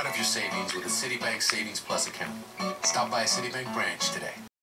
proud of your savings with a Citibank Savings Plus account. Stop by a Citibank branch today.